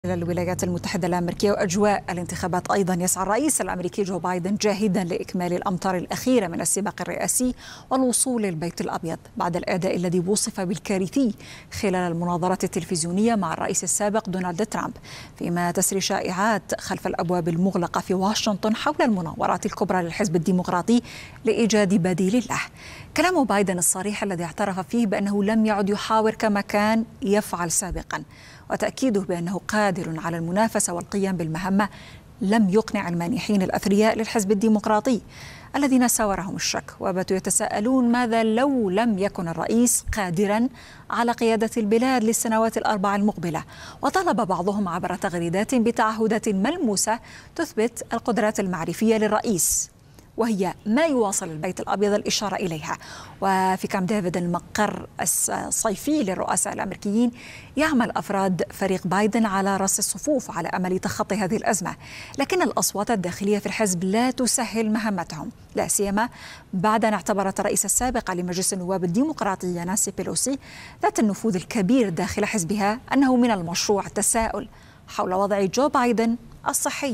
الولايات المتحدة الأمريكية وأجواء الانتخابات أيضا، يسعى الرئيس الأمريكي جو بايدن جاهدا لإكمال الأمتار الأخيرة من السباق الرئاسي والوصول للبيت الأبيض بعد الأداء الذي وصف بالكارثي خلال المناظرة التلفزيونية مع الرئيس السابق دونالد ترامب، فيما تسري شائعات خلف الأبواب المغلقة في واشنطن حول المناورات الكبرى للحزب الديمقراطي لإيجاد بديل له. كلام بايدن الصريح الذي اعترف فيه بأنه لم يعد يحاور كما كان يفعل سابقا، وتأكيده بأنه قادر على المنافسة والقيام بالمهمة، لم يقنع المانحين الأثرياء للحزب الديمقراطي الذين ساورهم الشك وباتوا يتساءلون ماذا لو لم يكن الرئيس قادرا على قيادة البلاد للسنوات الأربع المقبلة. وطلب بعضهم عبر تغريدات بتعهدات ملموسة تثبت القدرات المعرفية للرئيس، وهي ما يواصل البيت الأبيض الإشارة إليها. وفي كامب ديفيد المقر الصيفي للرؤساء الأمريكيين يعمل أفراد فريق بايدن على رأس الصفوف على أمل تخطي هذه الأزمة، لكن الأصوات الداخلية في الحزب لا تسهل مهمتهم، لا سيما بعد أن اعتبرت الرئيسة السابقة لمجلس النواب الديمقراطية نانسي بيلوسي ذات النفوذ الكبير داخل حزبها أنه من المشروع التساؤل حول وضع جو بايدن الصحي.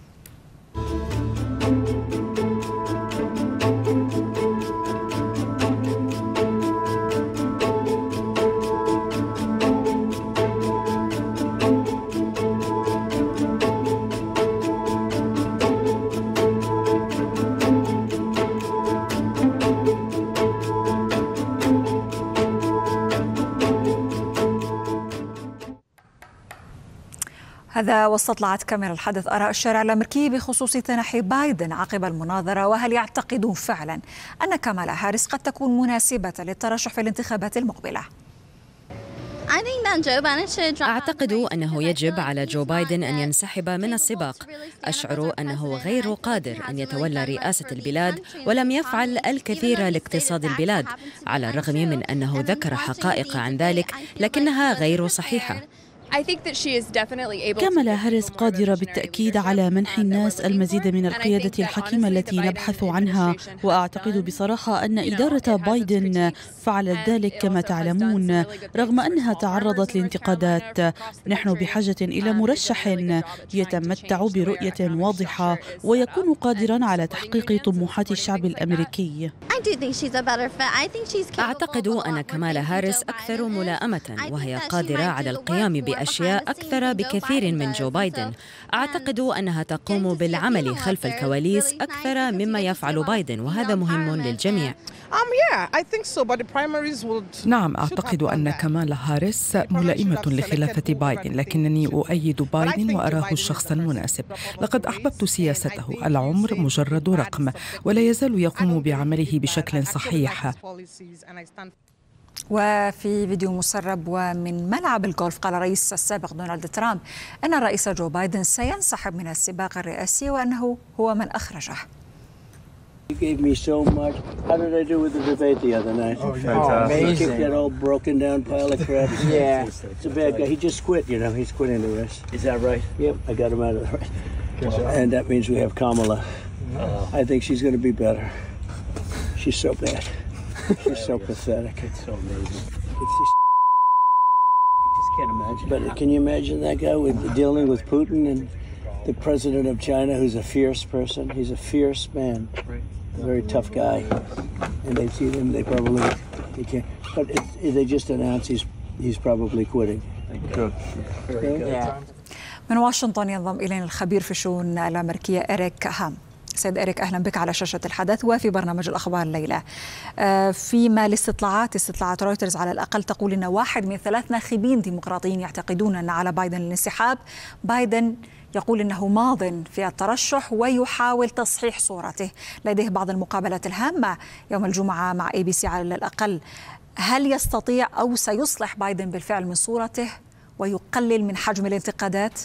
هذا واستطلعت كاميرا الحدث آراء الشارع الأمريكي بخصوص تنحي بايدن عقب المناظرة، وهل يعتقدون فعلا أن كامالا هاريس قد تكون مناسبة للترشح في الانتخابات المقبلة؟ أعتقد أنه يجب على جو بايدن أن ينسحب من السباق. أشعر أنه غير قادر أن يتولى رئاسة البلاد ولم يفعل الكثير لاقتصاد البلاد، على الرغم من أنه ذكر حقائق عن ذلك لكنها غير صحيحة. كامالا هاريس قادرة بالتأكيد على منح الناس المزيد من القيادة الحكيمة التي نبحث عنها، وأعتقد بصراحة أن إدارة بايدن فعلت ذلك كما تعلمون رغم أنها تعرضت لانتقادات. نحن بحاجة إلى مرشح يتمتع برؤية واضحة ويكون قادرا على تحقيق طموحات الشعب الأمريكي. أعتقد أن كامالا هاريس أكثر ملائمة، وهي قادرة على القيام بأشياء أكثر بكثير من جو بايدن. أعتقد أنها تقوم بالعمل خلف الكواليس أكثر مما يفعل بايدن، وهذا مهم للجميع. نعم، أعتقد أن كامالا هاريس ملائمة لخلافة بايدن، لكنني أؤيد بايدن وأراه الشخص المناسب. لقد أحببت سياسته، العمر مجرد رقم ولا يزال يقوم بعمله بشكل صحيح. وفي فيديو مسرب ومن ملعب الجولف قال الرئيس السابق دونالد ترامب أن الرئيس جو بايدن سينسحب من السباق الرئاسي وأنه هو من أخرجه. You gave me so much. How did I do with the debate the other night? Oh, fantastic. He kicked that old broken down pile of crap. Yeah. It's a bad guy. He just quit, you know. He's quitting the race. Is that right? Yep, I got him out of the race. And that means we have Kamala. I think she's going to be better. She's so bad. She's so pathetic. It's so amazing. It's just I just can't imagine. But can you imagine that guy dealing with Putin and the president of China, who's a fierce person? He's a fierce man. A very tough guy, and they see him. They probably he can't. But they just announced he's probably quitting. Good. Very good. Yeah. من واشنطن ينضم إلينا الخبير في الشؤون الأمريكية إريك هام. سيد إريك، أهلا بك على شاشة الحدث وفي برنامج الأخبار الليلة. فيما استطلاعات رويترز على الأقل تقول أن 1 من 3 ناخبين ديمقراطيين يعتقدون أن على بايدن الانسحاب. بايدن يقول أنه ماض في الترشح ويحاول تصحيح صورته، لديه بعض المقابلات الهامة يوم الجمعة مع ABC على الأقل. هل يستطيع أو سيصلح بايدن بالفعل من صورته ويقلل من حجم الانتقادات؟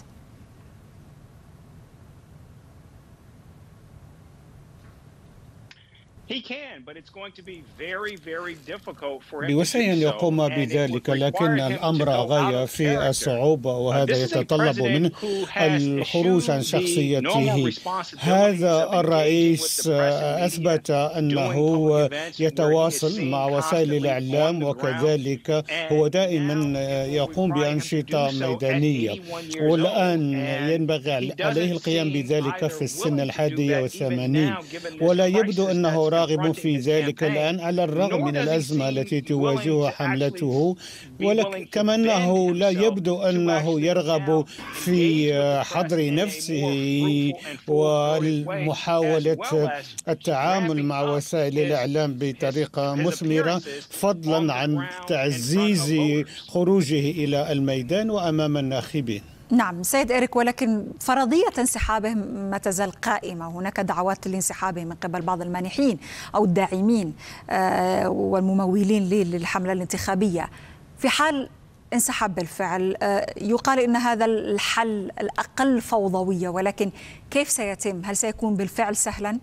بوسعه أن يقوم بذلك، لكن الأمر غاية في الصعوبة، وهذا يتطلب منه الخروج عن شخصيته. هذا الرئيس أثبت أنه يتواصل مع وسائل الإعلام، وكذلك هو دائما يقوم بأنشطة ميدانية، والآن ينبغي عليه القيام بذلك في السن 81، ولا يبدو أنه راغب في ذلك الآن على الرغم من الأزمة التي تواجهها حملته، كما أنه لا يبدو أنه يرغب في حضر نفسه ومحاولة التعامل مع وسائل الإعلام بطريقة مثمرة، فضلا عن تعزيز خروجه إلى الميدان وأمام الناخبين. نعم سيد إريك، ولكن فرضية انسحابه ما تزال قائمة. هناك دعوات لانسحابه من قبل بعض المانحين أو الداعمين والممولين للحملة الانتخابية. في حال انسحب بالفعل، يقال إن هذا الحل الأقل فوضوية، ولكن كيف سيتم؟ هل سيكون بالفعل سهلا؟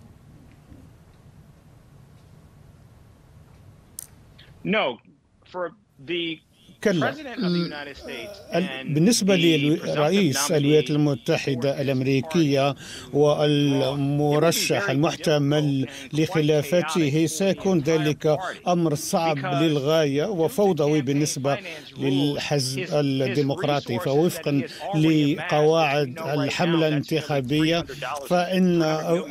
كلا. بالنسبة لرئيس الولايات المتحدة الأمريكية والمرشح المحتمل لخلافته، سيكون ذلك أمر صعب للغاية وفوضوي بالنسبة للحزب الديمقراطي. فوفقا لقواعد الحملة الانتخابية فإن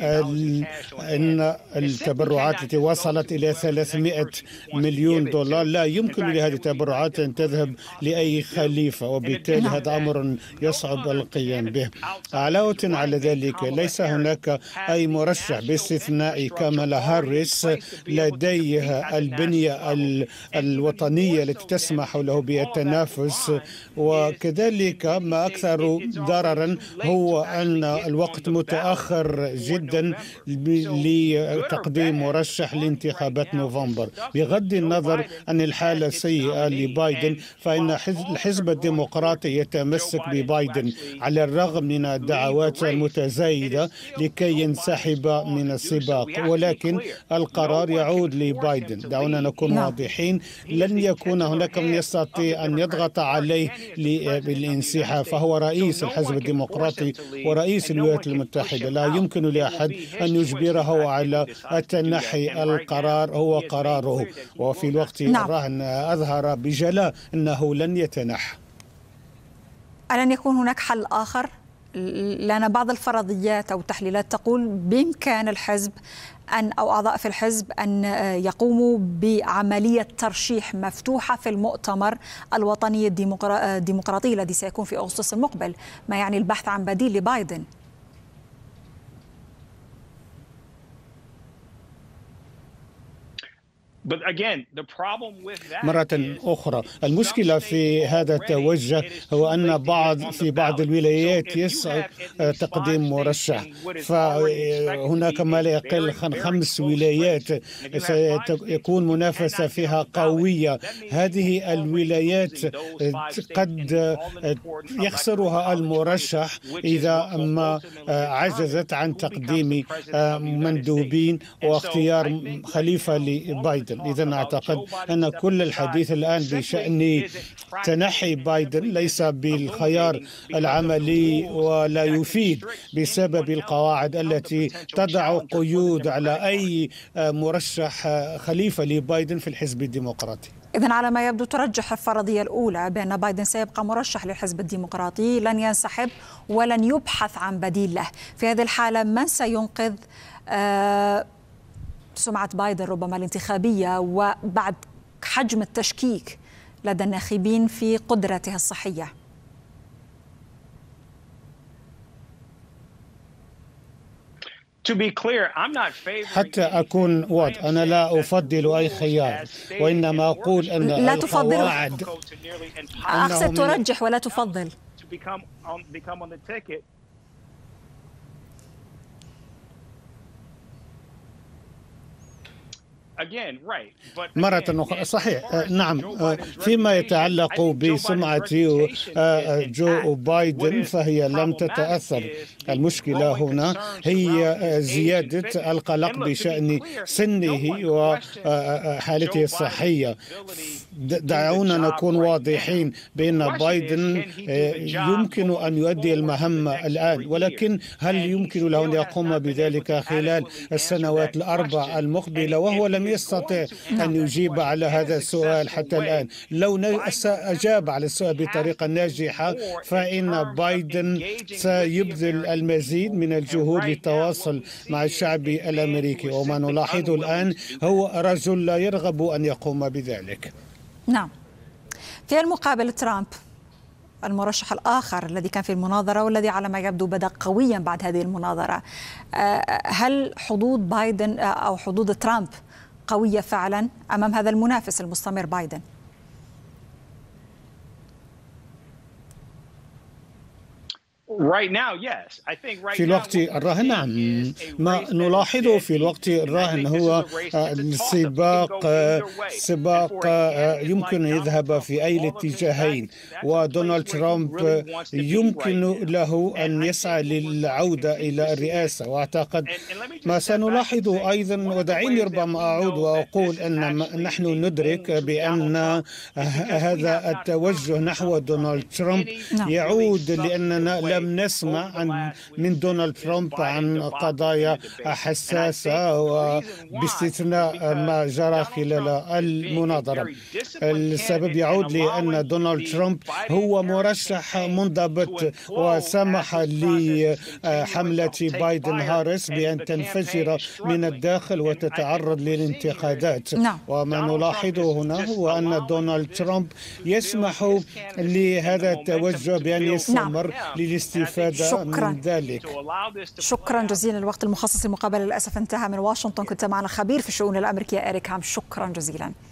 التبرعات التي وصلت إلى 300 مليون دولار لا يمكن لهذه التبرعات أن تذهب لأي خليفة، وبالتالي هذا أمر يصعب القيام به. علاوة على ذلك ليس هناك أي مرشح باستثناء كامالا هاريس لديها البنية الوطنية التي تسمح له بالتنافس، وكذلك ما أكثر ضررا هو أن الوقت متأخر جدا لتقديم مرشح لانتخابات نوفمبر. بغض النظر عن الحالة السيئة لبايدن، فإن الحزب الديمقراطي يتمسك ببايدن على الرغم من الدعوات المتزايدة لكي ينسحب من السباق، ولكن القرار يعود لبايدن. دعونا نكون واضحين، لن يكون هناك من يستطيع أن يضغط عليه بالانسحاب، فهو رئيس الحزب الديمقراطي ورئيس الولايات المتحدة، لا يمكن لأحد أن يجبره على التنحي. القرار هو قراره، وفي الوقت الراهن أظهر بجلاء أنه لن يتنحى. ألن يكون هناك حل آخر؟ لأن بعض الفرضيات أو التحليلات تقول بإمكان الحزب أو أعضاء في الحزب أن يقوموا بعملية ترشيح مفتوحة في المؤتمر الوطني الديمقراطي الذي سيكون في أغسطس المقبل، ما يعني البحث عن بديل لبايدن. مرة أخرى المشكلة في هذا التوجه هو أن بعض الولايات يسعى تقديم مرشح، فهناك ما لا يقل عن 5 ولايات سيكون منافسة فيها قوية. هذه الولايات قد يخسرها المرشح إذا ما عجزت عن تقديم مندوبين واختيار خليفة لبايدن. إذن أعتقد أن كل الحديث الآن بشأن تنحي بايدن ليس بالخيار العملي ولا يفيد بسبب القواعد التي تضع قيود على أي مرشح خليفة لبايدن في الحزب الديمقراطي. إذن على ما يبدو ترجح الفرضية الأولى بأن بايدن سيبقى مرشح للحزب الديمقراطي، لن ينسحب ولن يبحث عن بديل له. في هذه الحالة من سينقذ سمعة بايدن ربما الانتخابية، وبعد حجم التشكيك لدى الناخبين في قدرته الصحية؟ حتى أكون واضح، أنا لا أفضل أي خيار، وإنما أقول أن لا القواعد تفضل. أقصد ترجح ولا تفضل. مرة أخرى صحيح نعم. فيما يتعلق بسمعة جو بايدن فهي لم تتأثر. المشكلة هنا هي زيادة القلق بشأن سنه وحالته الصحية. دعونا نكون واضحين بأن بايدن يمكن أن يؤدي المهمة الآن، ولكن هل يمكن له أن يقوم بذلك خلال السنوات الأربع المقبلة؟ وهو لم يستطع أن يجيب على هذا السؤال حتى الآن. لو أجاب على السؤال بطريقة ناجحة فإن بايدن سيبذل المزيد من الجهود للتواصل مع الشعب الأمريكي، وما نلاحظه الآن هو رجل لا يرغب أن يقوم بذلك. نعم. في المقابل ترامب المرشح الآخر الذي كان في المناظرة والذي على ما يبدو بدأ قويا بعد هذه المناظرة، هل حظوظ بايدن أو حظوظ ترامب قوية فعلا أمام هذا المنافس المستمر بايدن؟ في الوقت الراهن نعم. ما نلاحظه في الوقت الراهن هو سباق يمكن أن يذهب في أي الاتجاهين، ودونالد ترامب يمكن له أن يسعى للعودة إلى الرئاسة. وأعتقد ما سنلاحظه أيضا، ودعيني ربما أعود وأقول أن نحن ندرك بأن هذا التوجه نحو دونالد ترامب يعود لأننا لم نسمع من دونالد ترامب عن قضايا حساسة، وباستثناء ما جرى خلال المناظرة. السبب يعود لأن دونالد ترامب هو مرشح منضبط، وسمح لحملة بايدن هاريس بأن تنفجر من الداخل وتتعرض للانتقادات. وما نلاحظه هنا هو أن دونالد ترامب يسمح لهذا التوجه بأن يستمر للاستفادة من ذلك. شكرا جزيلا. الوقت المخصص للمقابلة للأسف انتهى. من واشنطن كنت معنا خبير في الشؤون الأمريكية إريك هام، شكرا جزيلا.